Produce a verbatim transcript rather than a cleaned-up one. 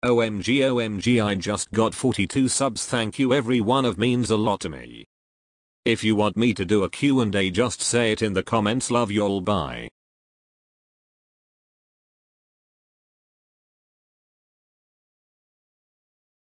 O M G O M G, I just got forty-two subs, thank you, every one of means a lot to me. If you want me to do a Q and A, just say it in the comments, love y'all, bye.